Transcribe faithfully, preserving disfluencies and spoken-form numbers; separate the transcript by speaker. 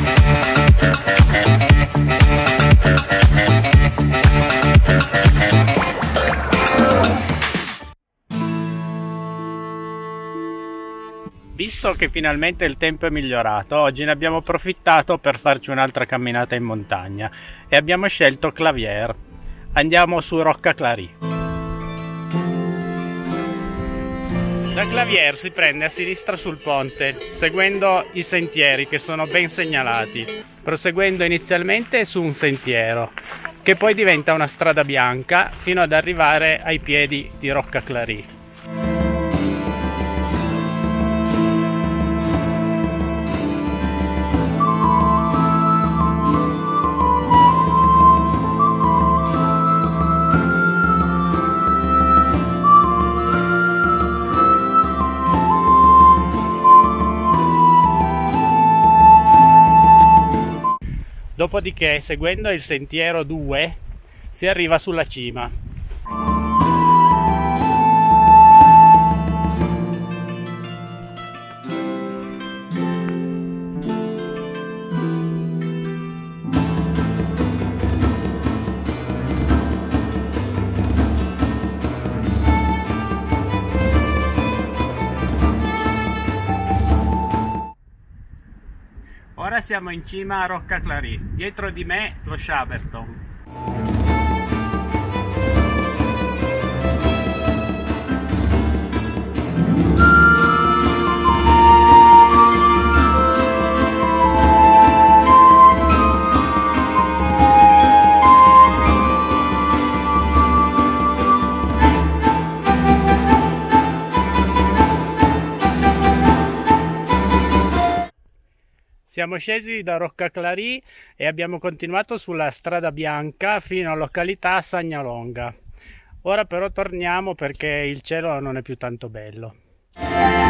Speaker 1: Visto che finalmente il tempo è migliorato, oggi ne abbiamo approfittato per farci un'altra camminata in montagna e abbiamo scelto Clavière. Andiamo su Rocca Clary. Da Clavière si prende a sinistra sul ponte, seguendo i sentieri che sono ben segnalati, proseguendo inizialmente su un sentiero, che poi diventa una strada bianca fino ad arrivare ai piedi di Rocca Clary. Dopodiché, seguendo il sentiero due, si arriva sulla cima. Ora siamo in cima a Rocca Clary, dietro di me lo Chaberton. Siamo scesi da Rocca Clary e abbiamo continuato sulla strada bianca fino alla località Sagnalonga. Ora però torniamo perché il cielo non è più tanto bello.